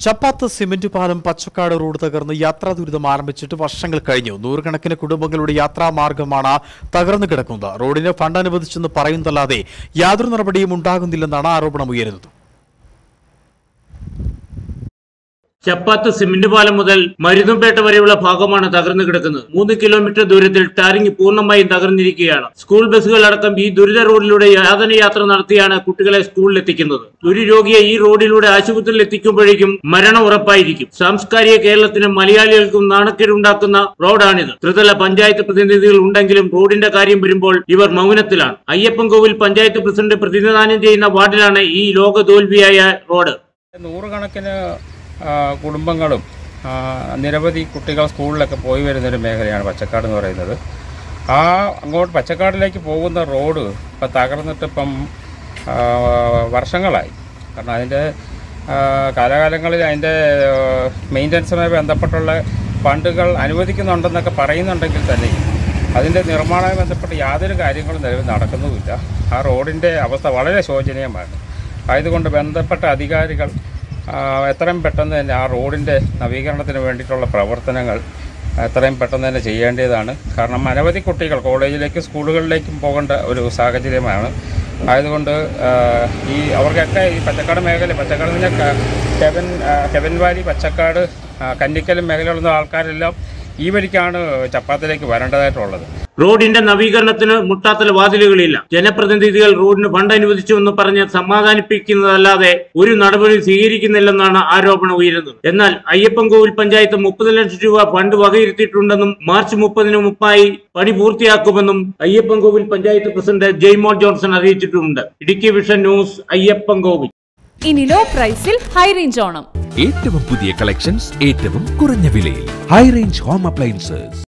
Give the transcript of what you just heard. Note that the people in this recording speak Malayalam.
ചപ്പാത്ത് സിമന്റ് പാലം പച്ചക്കാട് റോഡ് തകർന്ന് യാത്രാ ദുരിതം ആരംഭിച്ചിട്ട് വർഷങ്ങൾ കഴിഞ്ഞു. നൂറുകണക്കിന് കുടുംബങ്ങളുടെ യാത്രാമാർഗമാണ് തകർന്നു കിടക്കുന്നത്. റോഡിന് ഫണ്ട് അനുവദിച്ചെന്ന് പറയുന്നതല്ലാതെ യാതൊരു നടപടിയും ഉണ്ടാകുന്നില്ലെന്നാണ് ആരോപണം ഉയരുന്നത്. ചപ്പാത്ത് സിമന്റ് പാലം മുതൽ മരുതുംപേട്ട വരെയുള്ള ഭാഗമാണ് തകർന്നു കിടക്കുന്നത്. 3 കിലോമീറ്റർ ദൂരത്തിൽ ടാറിംഗ് പൂർണ്ണമായും തകർന്നിരിക്കുകയാണ്. സ്കൂൾ ബസ്സുകൾ അടക്കം ഈ ദുരിത റോഡിലൂടെ യാത്ര നടത്തിയാണ് കുട്ടികളെ സ്കൂളിൽ എത്തിക്കുന്നത്. ഒരു രോഗിയെ ഈ റോഡിലൂടെ ആശുപത്രിയിൽ എത്തിക്കുമ്പോഴേക്കും മരണം ഉറപ്പായിരിക്കും. സാംസ്കാരിക കേരളത്തിനും മലയാളികൾക്കും നാണക്കേടുണ്ടാക്കുന്ന റോഡാണിത്. ത്രിതല പഞ്ചായത്ത് പ്രതിനിധികൾ ഉണ്ടെങ്കിലും റോഡിന്റെ കാര്യം വരുമ്പോൾ ഇവർ മൗനത്തിലാണ്. അയ്യപ്പൻകോവിൽ പഞ്ചായത്ത് പ്രസിഡന്റ് പ്രതിനിധാനം ചെയ്യുന്ന വാർഡിലാണ് ഈ ലോക തോൽവിയായ റോഡ്. നൂറുകണക്കിന് കുടുംബങ്ങളും നിരവധി കുട്ടികൾ സ്കൂളിലൊക്കെ പോയി വരുന്നൊരു മേഖലയാണ് പച്ചക്കാട് എന്ന് പറയുന്നത്. അങ്ങോട്ട് പച്ചക്കാടിലേക്ക് പോകുന്ന റോഡ് ഇപ്പം തകർന്നിട്ടിപ്പം വർഷങ്ങളായി. കാരണം അതിൻ്റെ കാലാകാലങ്ങളിൽ അതിൻ്റെ മെയിൻ്റനൻസുമായി ബന്ധപ്പെട്ടുള്ള ഫണ്ടുകൾ അനുവദിക്കുന്നുണ്ടെന്നൊക്കെ പറയുന്നുണ്ടെങ്കിൽ തന്നെ അതിൻ്റെ നിർമ്മാണവുമായി ബന്ധപ്പെട്ട് യാതൊരു കാര്യങ്ങളും നിലവിൽ നടക്കുന്നുമില്ല. ആ റോഡിൻ്റെ അവസ്ഥ വളരെ ശോചനീയമാണ്. ആയതുകൊണ്ട് ബന്ധപ്പെട്ട അധികാരികൾ എത്രയും പെട്ടെന്ന് തന്നെ ആ റോഡിൻ്റെ നവീകരണത്തിന് വേണ്ടിയിട്ടുള്ള പ്രവർത്തനങ്ങൾ എത്രയും പെട്ടെന്ന് തന്നെ ചെയ്യേണ്ടതാണ്. കാരണം അനവധി കുട്ടികൾ കോളേജിലേക്കും സ്കൂളുകളിലേക്കും പോകേണ്ട ഒരു സാഹചര്യമാണ്. ആയതുകൊണ്ട് അവർക്കൊക്കെ ഈ പച്ചക്കാട് മേഖല, പച്ചക്കാട് കെവൻ വാലി, പച്ചക്കാട്, കന്നിക്കലും മേഖലയിലുള്ള ആൾക്കാരെല്ലാം ഈ വഴിക്കാണ് ചപ്പാത്തിലേക്ക് വരേണ്ടതായിട്ടുള്ളത്. റോഡിന്റെ നവീകരണത്തിന് മുട്ടാത്തല വാതിലുകളില്ല. ജനപ്രതിനിധികൾ റോഡിന് ഫണ്ട് അനുവദിച്ചുവെന്ന് പറഞ്ഞ് സമാധാനിപ്പിക്കുന്നതല്ലാതെ ഒരു നടപടി സ്വീകരിക്കുന്നില്ലെന്നാണ് ആരോപണം ഉയരുന്നത്. എന്നാൽ അയ്യപ്പൻകോവിൽ പഞ്ചായത്ത് 30 ലക്ഷം രൂപ ഫണ്ട് വകയിരുത്തിയിട്ടുണ്ടെന്നും മാർച്ച് 30-ന് മുമ്പായി പണി പൂർത്തിയാക്കുമെന്നും അയ്യപ്പൻകോവിൽ പഞ്ചായത്ത് പ്രസിഡന്റ് ജെയ്മോൻ ജോൺസൺ അറിയിച്ചിട്ടുണ്ട്. Idukki vision news, Ayyappankovil. ഇനി ലോ പ്രൈസിൽ ഹൈ റേഞ്ച് ഓണം. ഏറ്റവും പുതിയ കളക്ഷൻസ് ഏറ്റവും കുറഞ്ഞ വിലയിൽ. High range home appliances.